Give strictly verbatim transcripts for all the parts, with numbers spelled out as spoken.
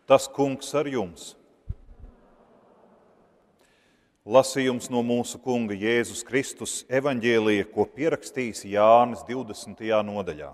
Tas Kungs ar jums. Lasījums no mūsu Kunga Jēzus Kristus evaņģēlija, ko pierakstījis Jānis divdesmitajā nodaļā.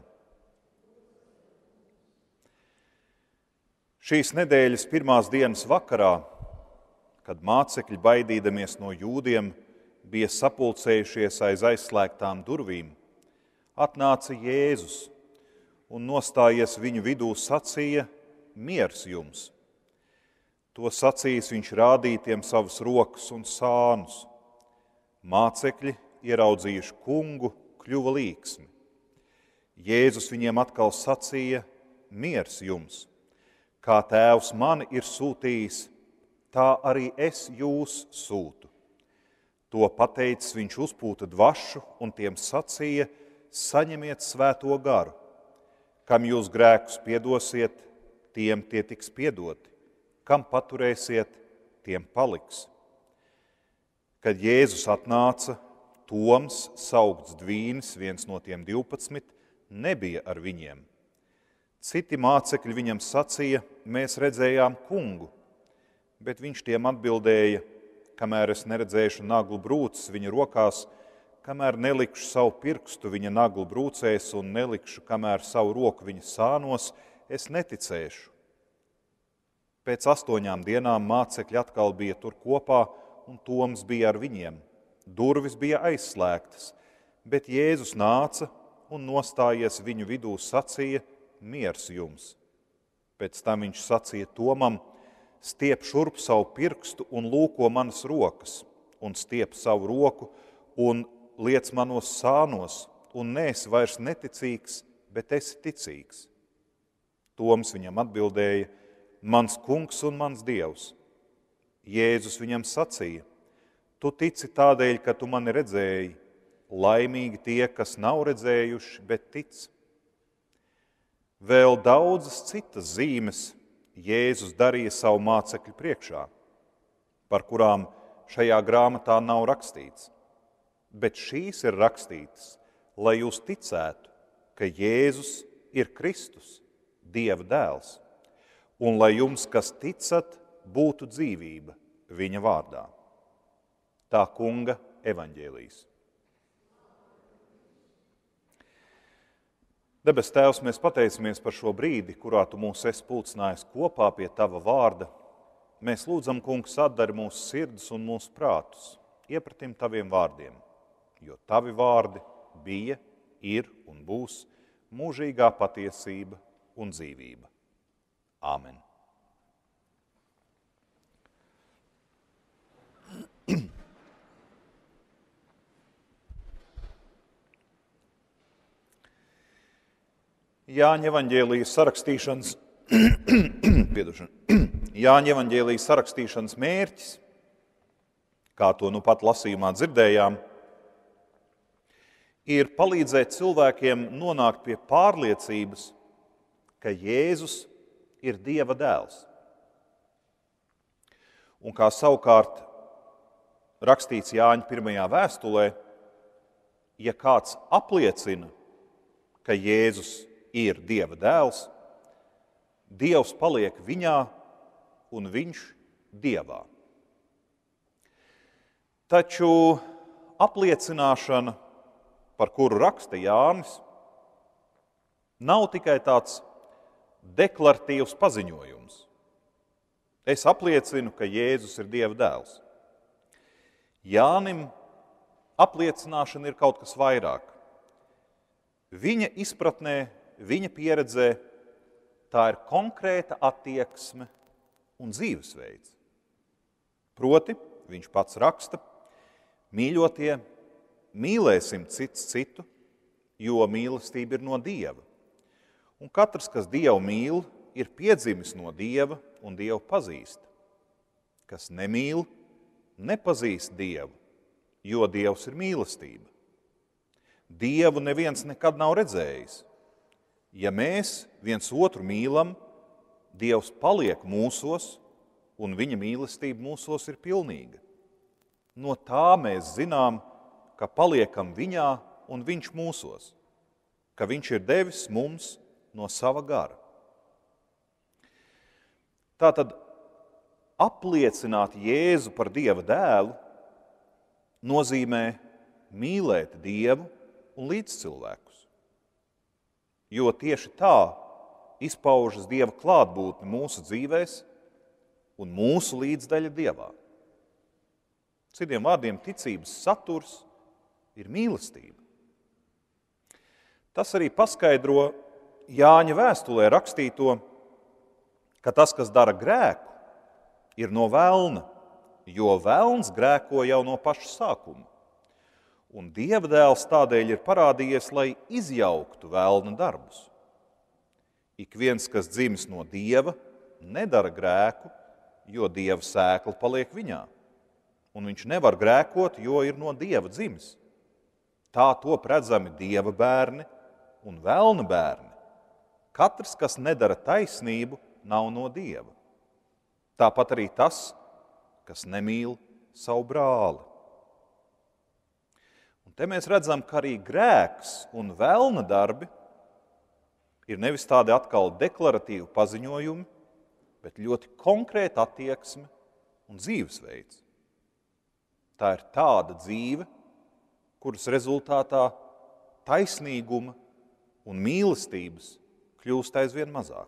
Šīs nedēļas pirmās dienas vakarā, kad mācekļi baidīdamies no jūdiem, bija sapulcējušies aiz aizslēgtām durvīm, atnāca Jēzus un nostājies viņu vidū sacīja: miers jums! To sacījis viņš rādīja tiem savas rokas un sānus. Mācekļi, ieraudzījuši kungu, kļuva līksmi. Jēzus viņiem atkal sacīja: miers jums! Kā Tēvs mani ir sūtījis, tā arī es jūs sūtu. To pateicis, viņš uzpūta dvašu un tiem sacīja: saņemiet svēto garu. Kam jūs grēkus piedosiet, tiem tie tiks piedoti. Kam paturēsiet, tiem paliks. Kad Jēzus atnāca, Toms, saukts Dvīnis, viens no tiem divpadsmit, nebija ar viņiem. Citi mācekļi viņam sacīja: mēs redzējām kungu, bet viņš tiem atbildēja: kamēr es neredzēšu naglu brūces viņa rokās, kamēr nelikšu savu pirkstu viņa naglu brūcēs un nelikšu, kamēr savu roku viņa sānos, es neticēšu. Pēc astoņām dienām mācekļi atkal bija tur kopā, un Toms bija ar viņiem. Durvis bija aizslēgtas, bet Jēzus nāca un nostājies viņu vidū sacīja: miers jums! Pēc tam viņš sacīja Tomam: stiep šurp savu pirkstu un lūko manas rokas, un stiep savu roku un liec manos sānos, un neesi vairs neticīgs, bet esi ticīgs. Toms viņam atbildēja: mans kungs un mans dievs. Jēzus viņam sacīja: tu tici tādēļ, ka tu mani redzēji, laimīgi tie, kas nav redzējuši, bet tic. Vēl daudzas citas zīmes Jēzus darīja savu mācekļu priekšā, par kurām šajā grāmatā nav rakstīts. Bet šīs ir rakstītas, lai jūs ticētu, ka Jēzus ir Kristus, Dieva dēls, un lai jums, kas ticat, būtu dzīvība viņa vārdā. Tā Kunga evaņģēlijs. Debes Tēvs, mēs pateicamies par šo brīdi, kurā Tu mūs esi pulcinājis kopā pie Tava vārda. Mēs lūdzam, Kungs, atdari mūsu sirdis un mūsu prātus iepratim Taviem vārdiem, jo Tavi vārdi bija, ir un būs mūžīgā patiesība un dzīvība. Āmen. Jāņa evaņģēlijas sarakstīšanas, Jāņa evaņģēlijas sarakstīšanas mērķis, kā to nu pat lasījumā dzirdējām, ir palīdzēt cilvēkiem nonākt pie pārliecības, ka Jēzus ir Dieva dēls. Un kā savukārt rakstīts Jāņa pirmajā vēstulē, ja kāds apliecina, ka Jēzus ir Dieva dēls, Dievs paliek viņā un viņš Dievā. Taču apliecināšana, par kuru raksta Jānis, nav tikai tāds deklaratīvs paziņojums. Es apliecinu, ka Jēzus ir Dieva dēls. Jānim apliecināšana ir kaut kas vairāk. Viņa izpratnē, viņa pieredzē, tā ir konkrēta attieksme un dzīvesveids. Proti, viņš pats raksta: mīļotie, mīlēsim cits citu, jo mīlestība ir no Dieva. Un katrs, kas Dievu mīl, ir piedzimis no Dieva un Dievu pazīst. Kas nemīl, nepazīst Dievu, jo Dievs ir mīlestība. Dievu neviens nekad nav redzējis. Ja mēs viens otru mīlam, Dievs paliek mūsos, un viņa mīlestība mūsos ir pilnīga. No tā mēs zinām, ka paliekam viņā un viņš mūsos, ka viņš ir devis mums no sava gara. Tātad apliecināt Jēzu par Dieva dēlu nozīmē mīlēt Dievu un līdzcilvēkus. Jo tieši tā izpaužas Dieva klātbūtne mūsu dzīvēs un mūsu līdzdaļa Dievā. Citiem vārdiem, ticības saturs ir mīlestība. Tas arī paskaidro Jāņa vēstulē rakstīto, ka tas, kas dara grēku, ir no velna, jo velns grēko jau no paša sākuma. Un Dieva dēls tādēļ ir parādījies, lai izjauktu velna darbus. Ik viens, kas dzimis no Dieva, nedara grēku, jo Dieva sēkla paliek viņā. Un viņš nevar grēkot, jo ir no Dieva dzimis. Tā top redzami Dieva bērni un velna bērni. Katrs, kas nedara taisnību, nav no Dieva. Tāpat arī tas, kas nemīl savu brāli. Un te mēs redzam, ka arī grēks un velna darbi ir nevis tādi atkal deklaratīvi paziņojumi, bet ļoti konkrēta attieksme un dzīvesveids. Tā ir tāda dzīve, kuras rezultātā taisnīguma un mīlestības kļūst aizvien mazāk.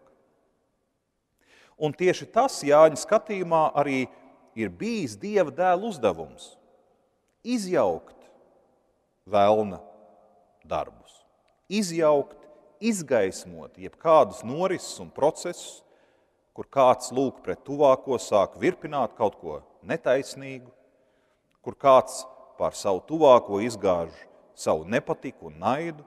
Un tieši tas Jāņa skatījumā arī ir bijis Dieva dēla uzdevums – izjaukt velna darbus, izjaukt, izgaismot jebkādus norises un procesus, kur kāds lūk pret tuvāko sāk virpināt kaut ko netaisnīgu, kur kāds pār savu tuvāko izgāž savu nepatiku un naidu.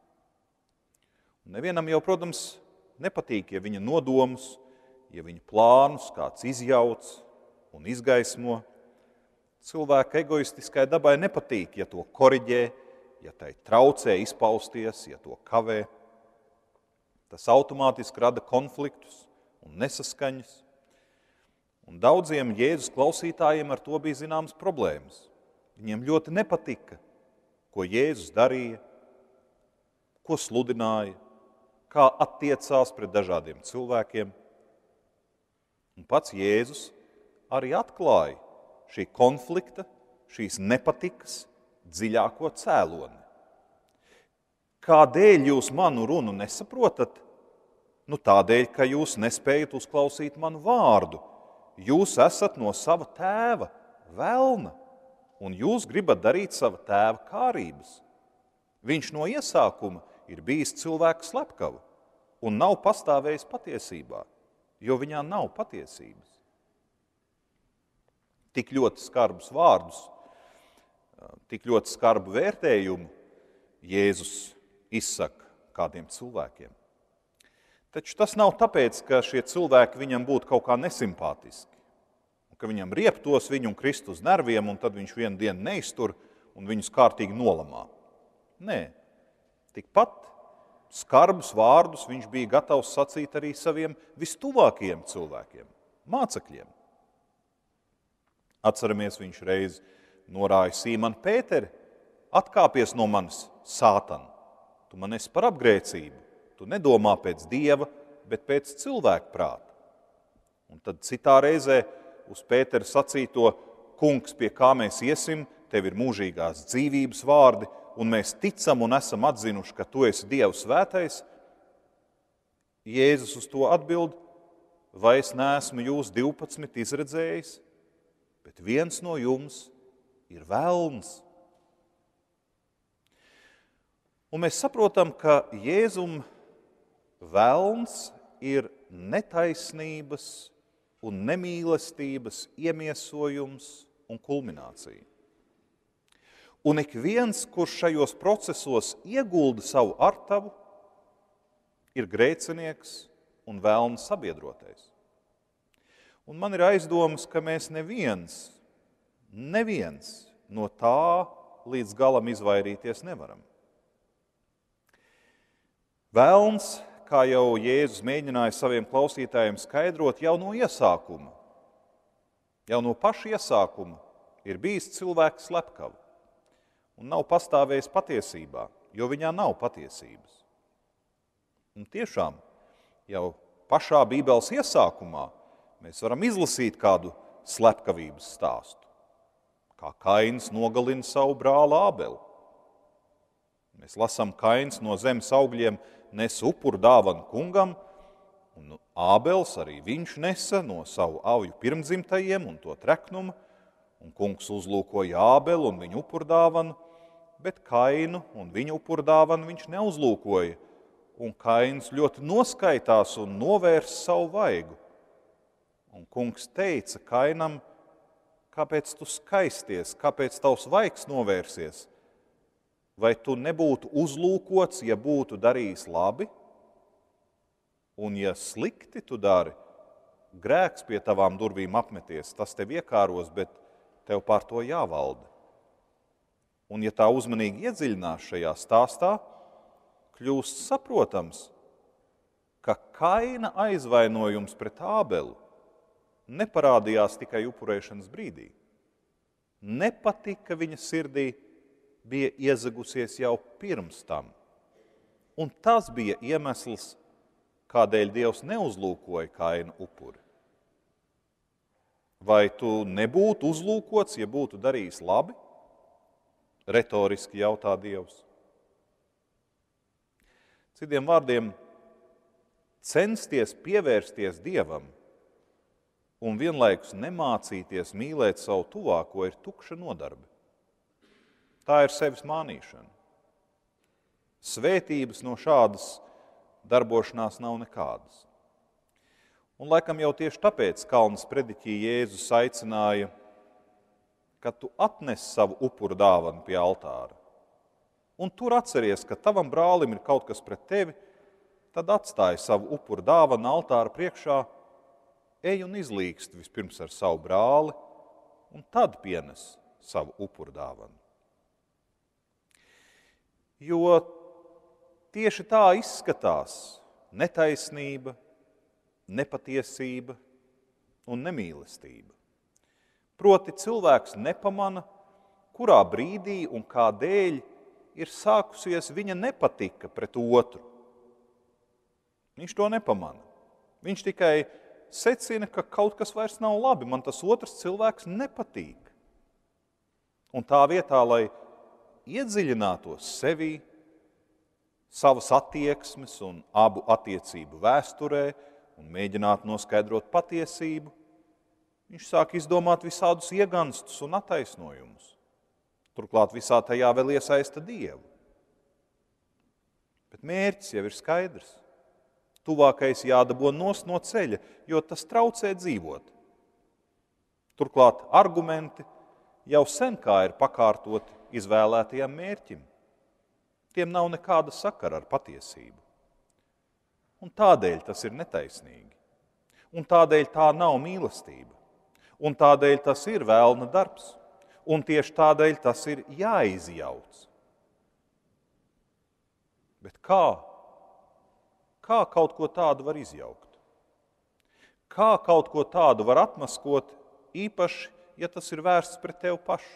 Un nevienam jau, protams, nepatīk, ja viņa nodomus, ja viņa plānus kāds izjauc un izgaismo. Cilvēka egoistiskai dabai nepatīk, ja to koriģē, ja tai traucē izpausties, ja to kavē. Tas automātiski rada konfliktus un nesaskaņas. Un daudziem Jēzus klausītājiem ar to bija zināmas problēmas. Viņiem ļoti nepatika, ko Jēzus darīja, ko sludināja, kā attiecās pret dažādiem cilvēkiem. Un pats Jēzus arī atklāja šī konflikta, šīs nepatikas dziļāko cēloni. Kādēļ jūs manu runu nesaprotat? Nu tādēļ, ka jūs nespējat uzklausīt manu vārdu. Jūs esat no sava tēva, velna, un jūs gribat darīt sava tēva kārības. Viņš no iesākuma ir bijis cilvēka slepkava un nav pastāvējis patiesībā, jo viņā nav patiesības. Tik ļoti skarbus vārdus, tik ļoti skarbu vērtējumu Jēzus izsaka kādiem cilvēkiem. Taču tas nav tāpēc, ka šie cilvēki viņam būtu kaut kā nesimpātiski, un ka viņam rieptos viņu un krist uz nerviem, un tad viņš vienu dienu neiztur un viņus kārtīgi nolamā. Nē, tikpat skarbus vārdus viņš bija gatavs sacīt arī saviem vistuvākajiem cilvēkiem, mācekļiem. Atceramies, viņš reiz norāja Sīmanu Pēteri, atkāpies no manis, Sātan. Tu man esi par apgrēcību, tu nedomā pēc Dieva, bet pēc cilvēka prāta. Un tad citā reizē uz Pētera sacīto, kungs, pie kā mēs iesim, tev ir mūžīgās dzīvības vārdi, un mēs ticam un esam atzinuši, ka tu esi Dieva svētais. Jēzus uz to atbild, vai es neesmu jūs divpadsmit izredzējis, bet viens no jums ir velns. Un mēs saprotam, ka Jēzum velns ir netaisnības un nemīlestības iemiesojums un kulminācija. Un ik viens, kurš šajos procesos iegulda savu artavu, ir grēcinieks un velna sabiedrotais. Un man ir aizdomas, ka mēs neviens, neviens no tā līdz galam izvairīties nevaram. Velns, kā jau Jēzus mēģināja saviem klausītājiem skaidrot, jau no iesākuma, jau no paša iesākuma ir bijis cilvēks slepkava un nav pastāvējis patiesībā, jo viņā nav patiesības. Un tiešām jau pašā Bībeles iesākumā mēs varam izlasīt kādu slepkavības stāstu, kā Kains nogalina savu brāli Ābeli. Mēs lasām, Kains no zemes augļiem nes upuru dāvanu kungam, un Ābels arī viņš nesa no savu avju pirmdzimtajiem un to treknumu, un kungs uzlūkoja Ābelu un viņu upuru dāvanu, bet Kainu un viņu upuru dāvanu viņš neuzlūkoja, un Kains ļoti noskaitās un novērs savu vaigu. Un kungs teica Kainam, kāpēc tu skaisties, kāpēc tavs vaigs novērsies? Vai tu nebūtu uzlūkots, ja būtu darījis labi? Un ja slikti tu dari, grēks pie tavām durvīm apmeties, tas tev iekāros, bet tev pār to jāvalda. Un ja tā uzmanīgi iedziļinās šajā stāstā, kļūst saprotams, ka Kaina aizvainojums pret Ābelu neparādījās tikai upurēšanas brīdī. Nepatika viņa sirdī bija iezagusies jau pirms tam. Un tas bija iemesls, kādēļ Dievs neuzlūkoja Kaina upuri. Vai tu nebūtu uzlūkots, ja būtu darījis labi? Retoriski jautā Dievs. Citiem vārdiem, censties pievērsties Dievam un vienlaikus nemācīties mīlēt savu tuvāko ir tukša nodarbe. Tā ir sevis mānīšana. Svētības no šādas darbošanās nav nekādas. Un laikam jau tieši tāpēc Kalnas prediķī Jēzus aicināja, ka tu atnes savu upuru dāvanu pie altāra. Un tur atceries, ka tavam brālim ir kaut kas pret tevi, tad atstāj savu upuru dāvanu altāra priekšā, ej un izlīgst vispirms ar savu brāli, un tad pienes savu upuru dāvanu. Jo tieši tā izskatās netaisnība, nepatiesība un nemīlestība. Proti cilvēks nepamana, kurā brīdī un kādēļ ir sākusies viņa nepatika pret otru. Viņš to nepamana. Viņš tikai secina, ka kaut kas vairs nav labi, man tas otrs cilvēks nepatīk. Un tā vietā, lai iedziļinātos sevī, savas attieksmes un abu attiecību vēsturē un mēģinātu noskaidrot patiesību, viņš sāk izdomāt visādus ieganstus un attaisnojumus. Turklāt visā tajā vēl iesaista Dievu. Bet mērķis jau ir skaidrs. Tuvākais jādabū nost no ceļa, jo tas traucē dzīvot. Turklāt argumenti jau sen kā ir pakārtoti izvēlētajam mērķim. Tiem nav nekāda sakara ar patiesību. Un tādēļ tas ir netaisnīgi. Un tādēļ tā nav mīlestība. Un tādēļ tas ir vēlna darbs. Un tieši tādēļ tas ir jāizjauc. Bet kā? Kā kaut ko tādu var izjaukt? Kā kaut ko tādu var atmaskot, īpaši, ja tas ir vērsts pret tevi pašu?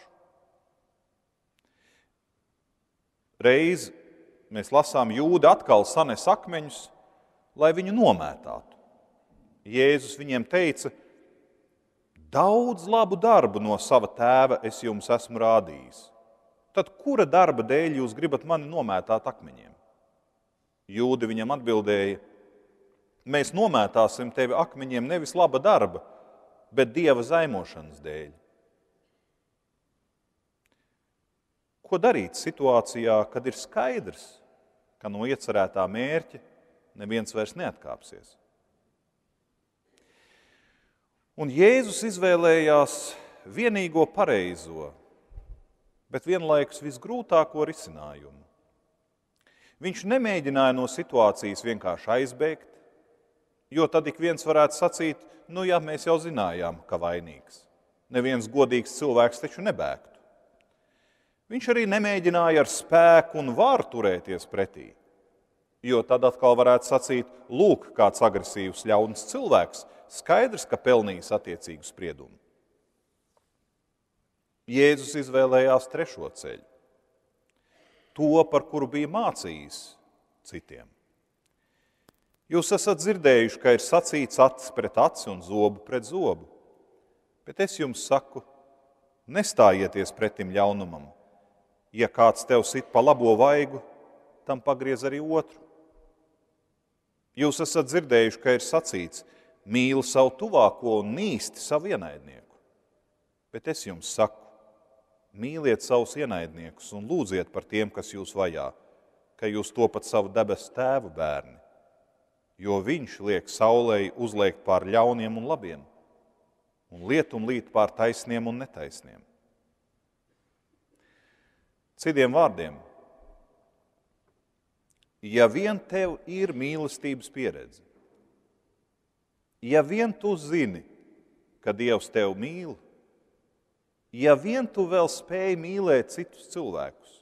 Reiz mēs lasām, jūdi atkal sanes akmeņus, lai viņu nomētātu. Jēzus viņiem teica, daudz labu darbu no sava tēva es jums esmu rādījis. Tad kura darba dēļ jūs gribat mani nomētāt akmeņiem? Jūdi viņam atbildēja, mēs nomētāsim tevi akmeņiem nevis laba darba, bet Dieva zaimošanas dēļ. Ko darīt situācijā, kad ir skaidrs, ka no iecerētā mērķa neviens vairs neatkāpsies? Un Jēzus izvēlējās vienīgo pareizo, bet vienlaikus visgrūtāko risinājumu. Viņš nemēģināja no situācijas vienkārši aizbēgt, jo tad ik viens varētu sacīt, nu jā, mēs jau zinājām, ka vainīgs. Neviens godīgs cilvēks taču nebēgtu. Viņš arī nemēģināja ar spēku un varu turēties pretī, jo tad atkal varētu sacīt, lūk, kāds agresīvs ļauns cilvēks, skaidrs, ka pelnījis attiecīgu spriedumu. Jēzus izvēlējās trešo ceļu. To, par kuru bija mācījis citiem. Jūs esat dzirdējuši, ka ir sacīts acis pret aci un zobu pret zobu. Bet es jums saku, nestājieties pretim ļaunumam. Ja kāds tev sit pa labo vaigu, tam pagriez arī otru. Jūs esat dzirdējuši, ka ir sacīts, mīli savu tuvāko un nīsti savu ienaidnieku. Bet es jums saku, mīliet savus ienaidniekus un lūdziet par tiem, kas jūs vajā, ka jūs topat savu debesu tēvu bērni, jo viņš liek saulei uzliekt pār ļauniem un labiem, un lietum līt pār taisniem un netaisniem. Citiem vārdiem, ja vien tev ir mīlestības pieredze, ja vien tu zini, ka Dievs tev mīl, ja vien tu vēl spēj mīlēt citus cilvēkus,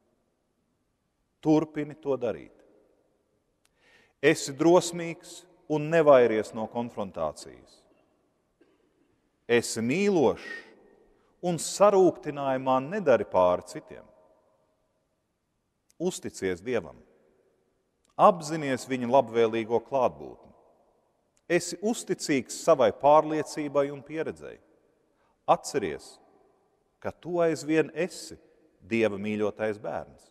turpini to darīt. Esi drosmīgs un nevairies no konfrontācijas. Esi mīlošs un sarūktinājumā nedari pāri citiem. Uzticies Dievam. Apzinies viņa labvēlīgo klātbūtni. Esi uzticīgs savai pārliecībai un pieredzei. Atceries, ka tu aizvien esi Dieva mīļotais bērns.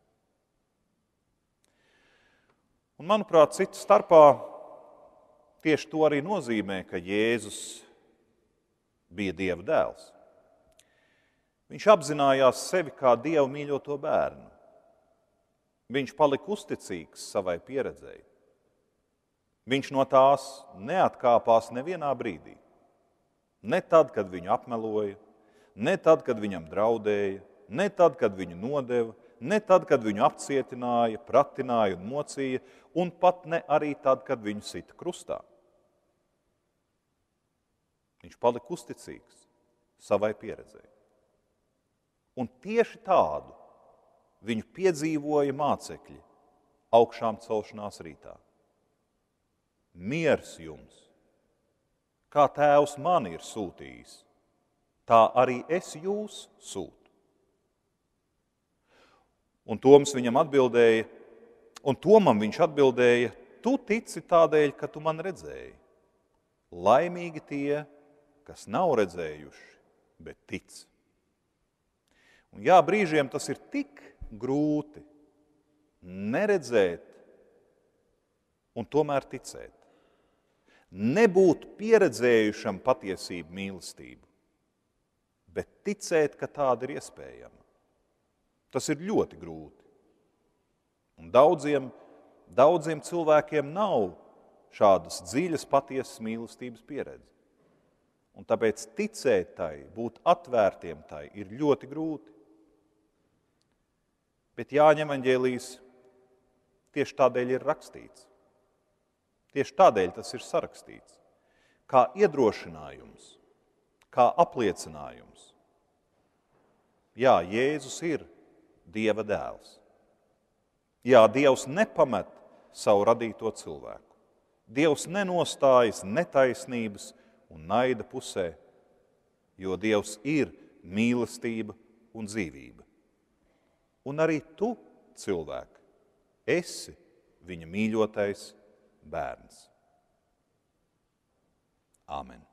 Un, manuprāt, citu starpā tieši to arī nozīmē, ka Jēzus bija Dieva dēls. Viņš apzinājās sevi kā Dieva mīļoto bērnu. Viņš palika uzticīgs savai pieredzei. Viņš no tās neatkāpās nevienā brīdī. Ne tad, kad viņu apmeloja, ne tad, kad viņam draudēja, ne tad, kad viņu nodeva, ne tad, kad viņu apcietināja, pratināja un mocīja, un pat ne arī tad, kad viņu sita krustā. Viņš palika uzticīgs savai pieredzei. Un tieši tādu viņu piedzīvoja mācekļi augšām celšanās rītā. Miers jums, kā Tēvs mani ir sūtījis, tā arī es jūs sūtu. Un Toms viņam atbildēja, un Tomam viņš atbildēja, tu tici tādēļ, ka tu man redzēji. Laimīgi tie, kas nav redzējuši, bet tic. Un jā, brīžiem tas ir tik grūti neredzēt un tomēr ticēt. Nebūt pieredzējušam patiesību mīlestību, bet ticēt, ka tāda ir iespējama. Tas ir ļoti grūti. Un daudziem, daudziem cilvēkiem nav šādas dziļas patiesas mīlestības pieredze. Un tāpēc ticēt tai, būt atvērtiem tai ir ļoti grūti. Bet Jāņa evaņģēlijs tieši tādēļ ir rakstīts. Tieši tādēļ tas ir sarakstīts. Kā iedrošinājums, kā apliecinājums. Jā, Jēzus ir Dieva dēls. Jā, Dievs nepamet savu radīto cilvēku. Dievs nenostājas netaisnības un naida pusē, jo Dievs ir mīlestība un dzīvība. Un arī tu, cilvēki, esi viņa mīļotais bērns. Āmen.